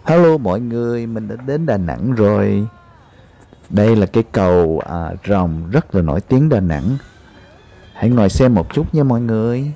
Hello mọi người, mình đã đến Đà Nẵng rồi. Đây là cái cầu Rồng rất là nổi tiếng Đà Nẵng. Hãy ngồi xem một chút nha mọi người.